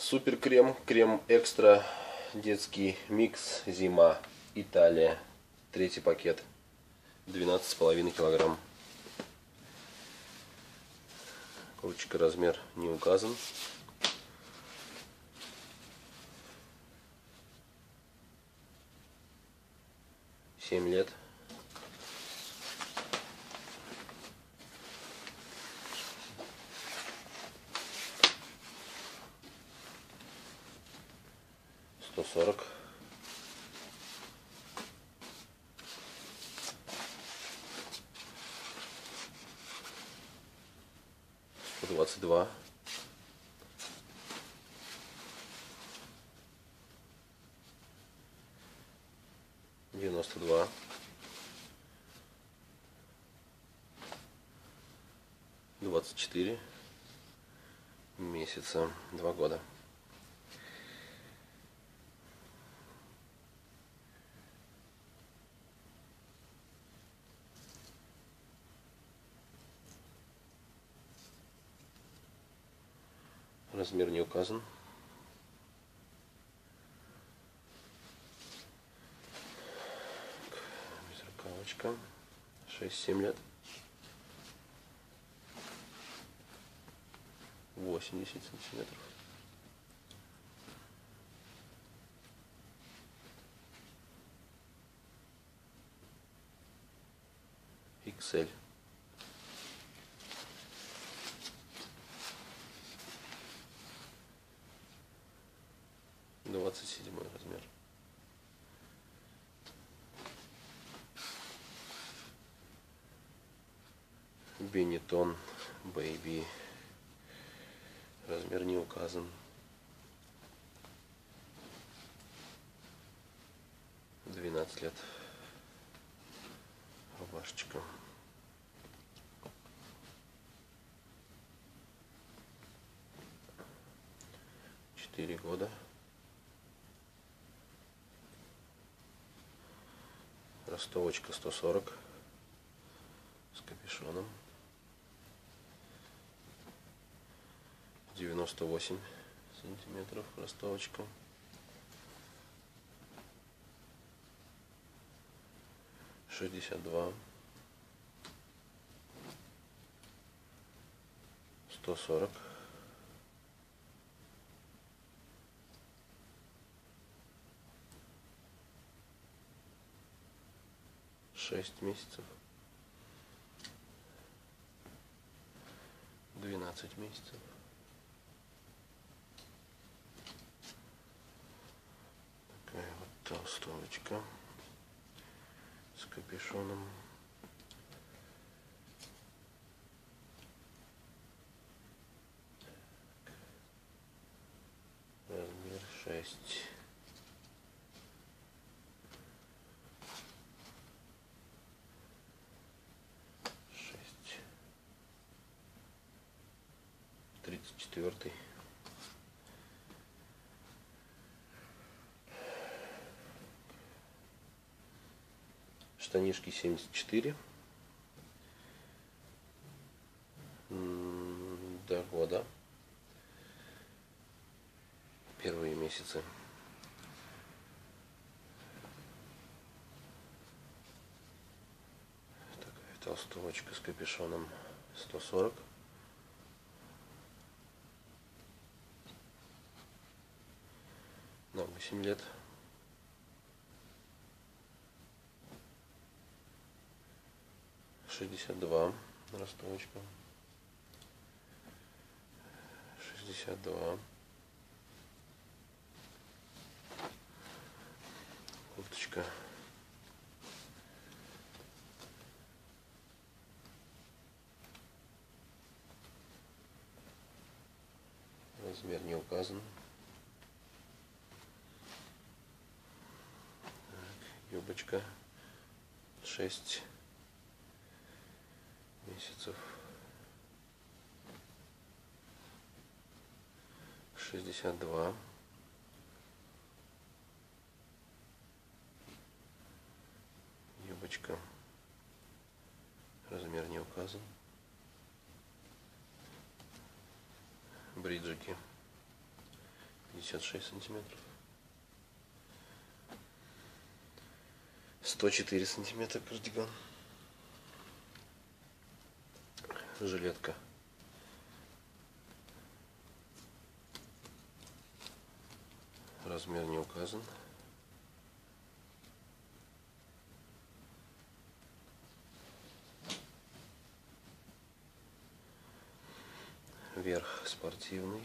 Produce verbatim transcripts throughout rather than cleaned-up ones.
Супер крем, крем экстра, детский микс, зима, Италия. Третий пакет, двенадцать с половиной килограмм. Ручка, размер не указан. семь лет. сто сорок. сто двадцать два. девяносто два. двадцать четыре месяца, два года. Размер не указан. Безрукавочка. шесть-семь лет. восемьдесят сантиметров. икс эль. двадцать седьмой размер. Бенетон Бэйби. Размер не указан. двенадцать лет. Рубашечка. четыре года. Ростовочка сто сорок с капюшоном. девяносто восемь сантиметров ростовочка. шестьдесят два. сто сорок. шесть месяцев. двенадцать месяцев. Такая вот толстовочка с капюшоном. Размер шесть. тридцать четвёртый. Штанишки семьдесят четыре. До года. Первые месяцы. Такая толстовочка с капюшоном сто сорок. На восемь лет. шестьдесят два. Ростовочка. шестьдесят два. Курточка. Размер не указан. Юбочка шесть месяцев. шестьдесят два. Юбочка. Размер не указан. Бриджики пятьдесят шесть сантиметров. сто четыре сантиметра кардиган. Жилетка. Размер не указан. Верх спортивный.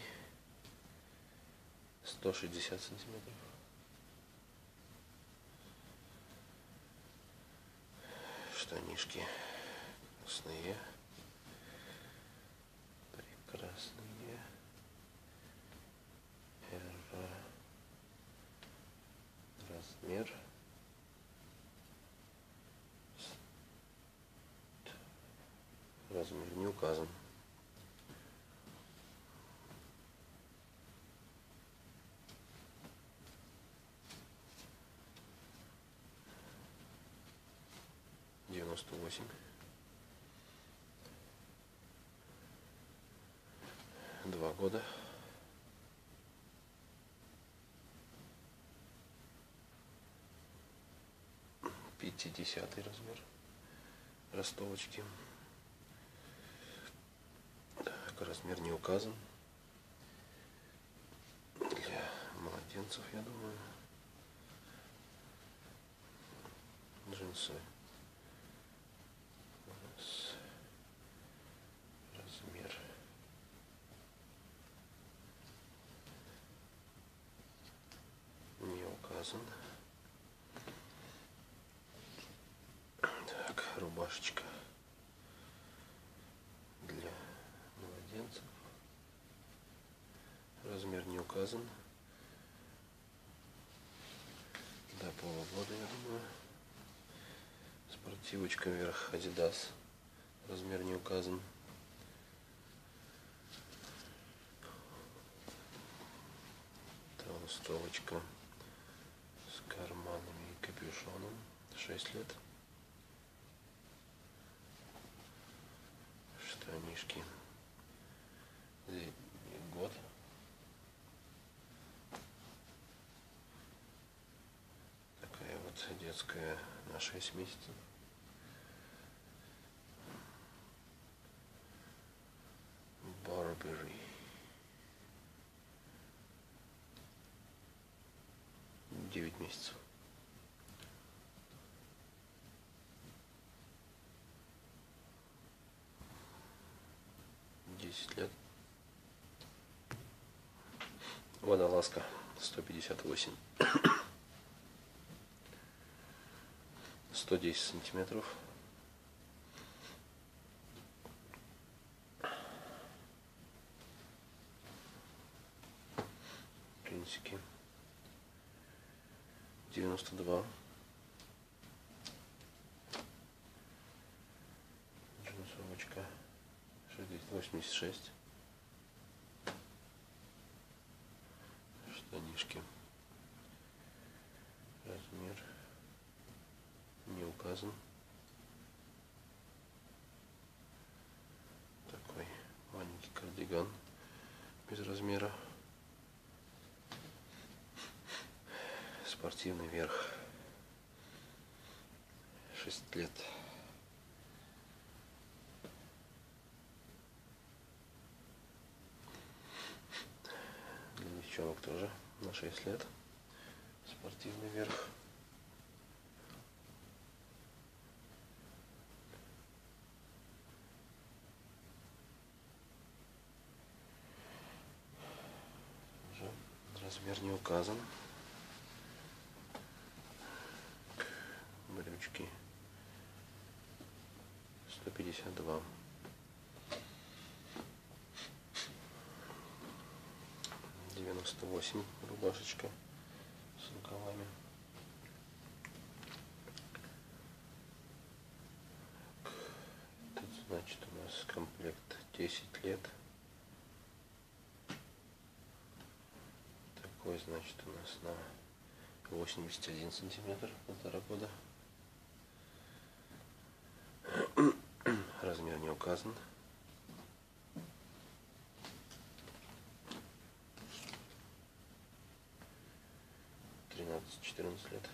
сто шестьдесят сантиметров. Штанишки красные. Прекрасные. Р. Размер. Размер не указан. девяносто восемь. Два года. пятидесятый размер. Ростовочки. Так, размер не указан. Для младенцев, я думаю. Джинсы. Размер не указан. Так, рубашечка для младенцев. Размер не указан. До полугода, я думаю. Спортивочка вверх Adidas. Размер не указан. Толстовочка с карманами и капюшоном. шесть лет. Штанишки. Год. Такая вот детская на шесть месяцев. Барбери. девять месяцев. десять лет. Водолазка сто пятьдесят восемь. сто десять сантиметров. Принципе девяносто два. Джинсовочка восемьдесят шесть. Штанишки. Размер не указан. Такой маленький кардиган без размера. Спортивный верх. шесть лет. Для девчонок тоже на шесть лет. Спортивный верх. Размер не указан. Брючки сто пятьдесят два. девяносто восемь рубашечка с рукавами. Тут значит у нас комплект десять лет. Такой значит у нас на восемьдесят один сантиметр, полтора года. Размер не указан. тринадцать-четырнадцать лет.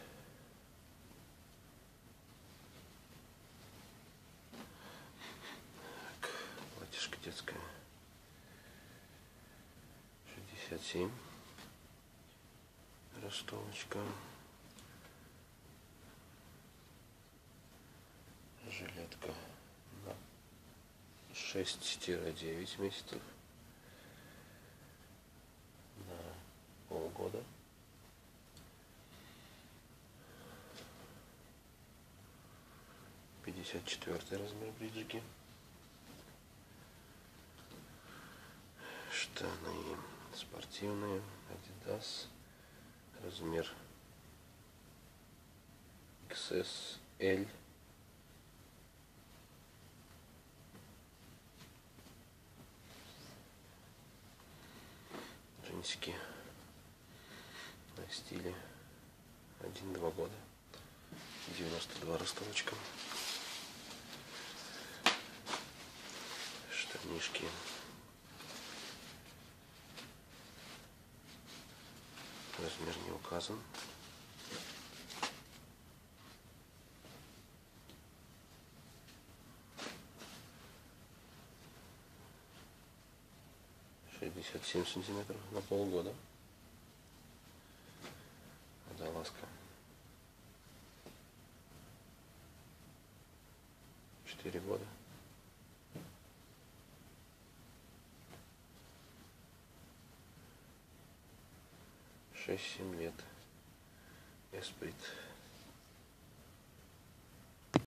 Так, платьишко детское. шестьдесят семь. Ростовочка. Жилетка на шесть-девять месяцев. На полгода. пятьдесят четвёртый размер бриджики. Штаны спортивные, Adidas, размер икс эс эль. Джинсики на стиле один-два года. девяносто два ростовочка. Штанишки. Размер не указан. шестьдесят семь сантиметров на полгода. Водолазка. четыре года. шесть-семь лет. Эсприт.